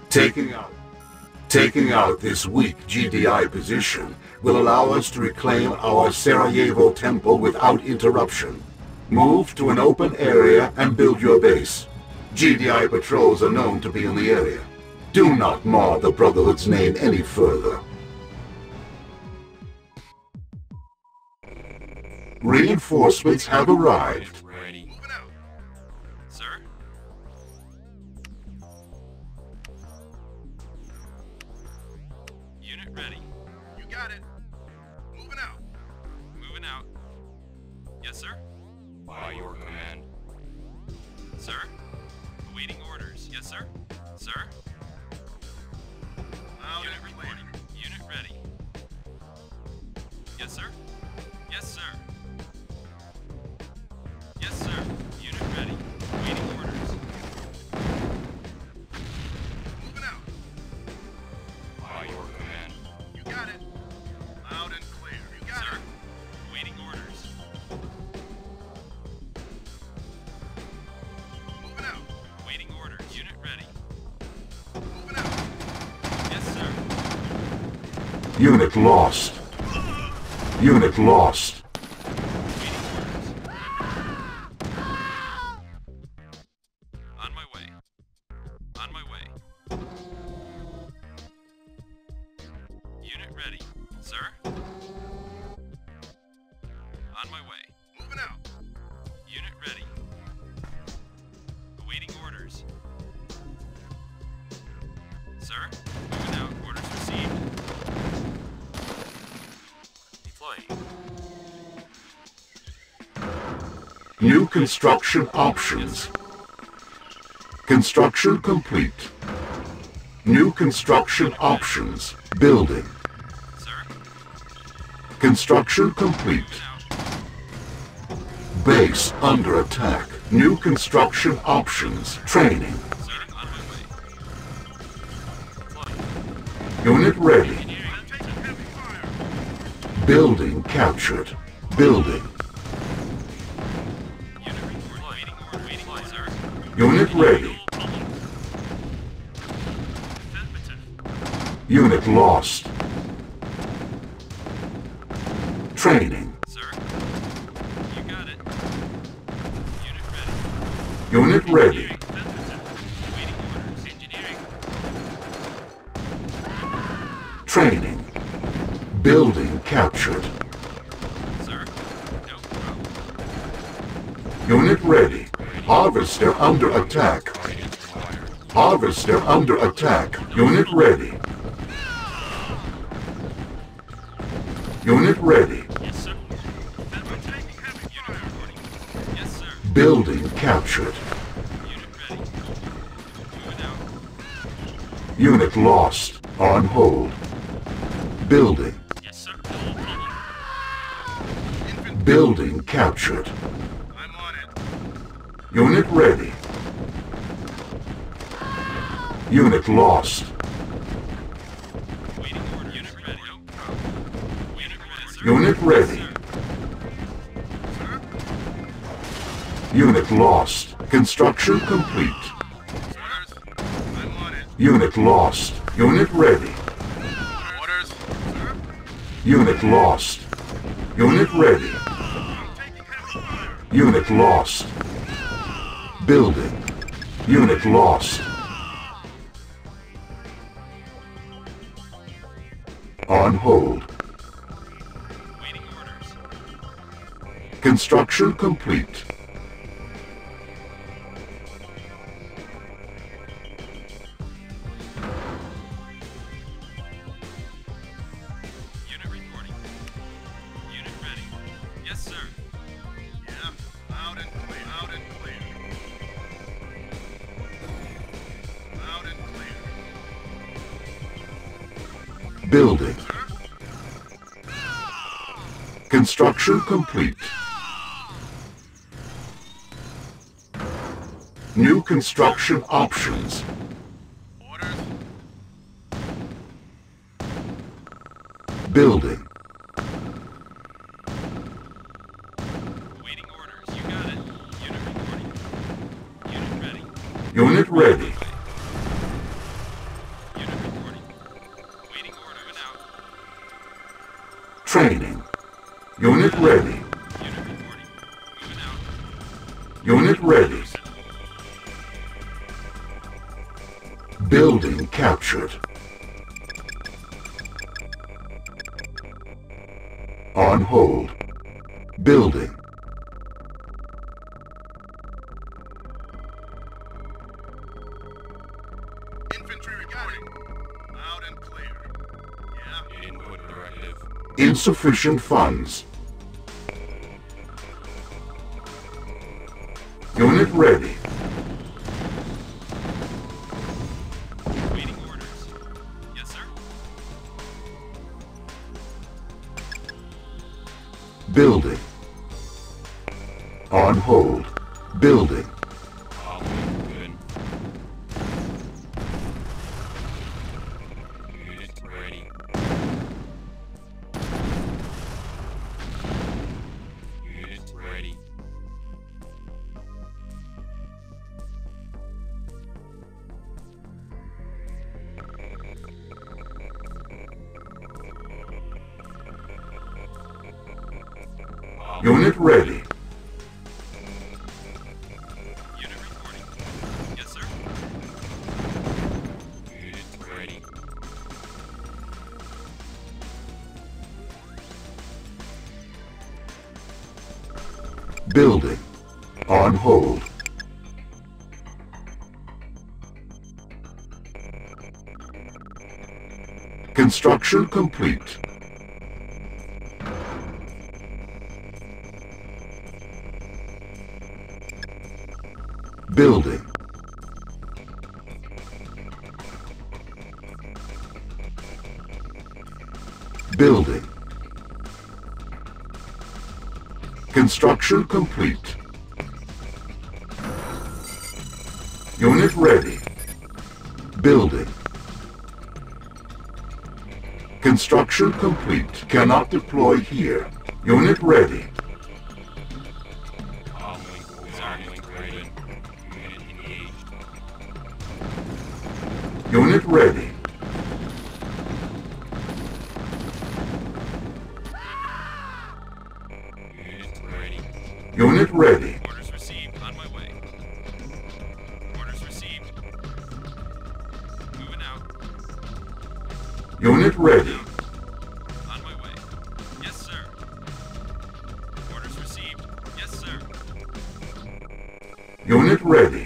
Taking out, taking out this weak GDI position will allow us to reclaim our Sarajevo temple without interruption. Move to an open area and build your base. GDI patrols are known to be in the area. Do not mar the Brotherhood's name any further. Reinforcements have arrived. Ready. Moving out. Sir? Unit ready. You got it. Moving out. Moving out. Yes, sir? By your command. Sir? Awaiting orders. Yes, sir? Sir? Unit reporting. Unit ready. Yes, sir? Yes, sir. Yes, sir. Unit ready. Waiting orders. Moving out. By your command. You got it. Loud and clear. You got it. Waiting orders. Moving out. Waiting orders. Unit ready. Moving out. Yes, sir. Unit lost. Unit lost. On my way. On my way. Unit ready. Sir? On my way. Moving out. Unit ready. Awaiting orders. Sir? Moving out. Orders received. Deploying. New construction options. Construction complete. New construction options. Building. Sir? Construction complete. Moving out. Base under attack. New construction options. Training. Sir? On my way. Deploying. Unit ready. Engineering. I'm taking heavy fire. Building captured. Building. Unit report. Waiting order. Waiting order, sir. Unit ready. Affirmative. Unit lost. Training. Sir? You got it. Unit ready. Unit ready. Affirmative. Waiting orders. Engineering. Training. Building captured. Sir? No problem. Unit ready. Harvester under attack. Harvester under attack. Unit ready. Unit ready. Yes, sir. We're taking heavy fire. Unit reporting. Yes, sir. Building captured. Unit ready. Moving out. Unit lost. On hold. Building. Yes, sir. No problem. Infantry. Building captured. I'm on it. Unit ready. Unit lost. Waiting order. Unit ready. No problem. Unit ready, sir. Unit ready. Sir? Unit lost. Construction complete. Orders. I'm on it. Unit lost. Unit ready. Orders. Sir? Unit lost. Unit ready. I'm taking heavy fire. Unit lost. Building. Unit lost. On hold. Waiting orders. Construction complete. Unit reporting. Unit ready. Yes, sir. Yeah. Loud and clear. Loud and clear. Loud and clear. Building. Construction complete. New construction options. Orders. Building. Awaiting orders. You got it. Unit reporting. Unit ready. Unit ready. ready. Building captured. On hold. Building. Infantry reporting. Loud and clear. Yeah. Input directive. Insufficient funds. Unit ready. Waiting orders. Yes, sir. Building. On hold. Building. Good. Unit ready. Unit ready. Unit ready. Unit reporting. Yes, sir. Unit ready. Building. On hold. Construction complete. Building. Building. Construction complete. Unit ready. Building. Construction complete. Cannot deploy here. Unit ready. Armlink ready. Unit engaged. Unit ready. Unit ready. Unit ready. Orders received. On my way. Orders received. Moving out. Unit ready. On my way. Yes, sir. Orders received. Yes, sir. Unit ready.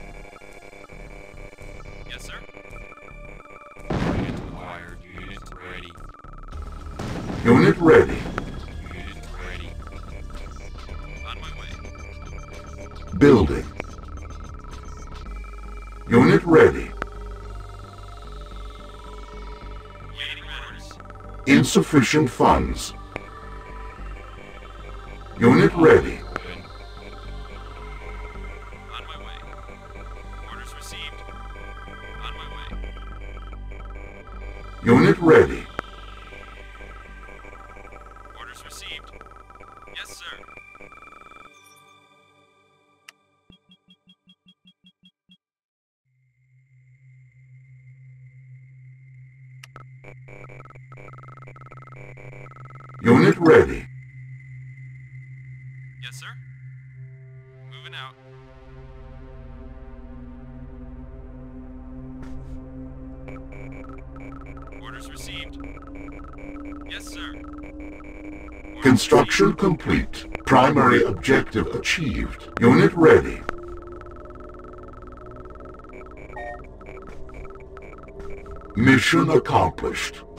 Yes, sir. Unit acquired. Unit ready. Unit ready. Unit ready. On my way. Building. Unit ready. Waiting orders. Insufficient funds. Unit ready. Good. On my way. Orders received. On my way. Unit ready. Orders received. Yes, sir. Unit ready. Yes, sir. Moving out. Orders received. Yes, sir. Orders Construction received. complete. Primary objective achieved. Unit ready. Mission accomplished.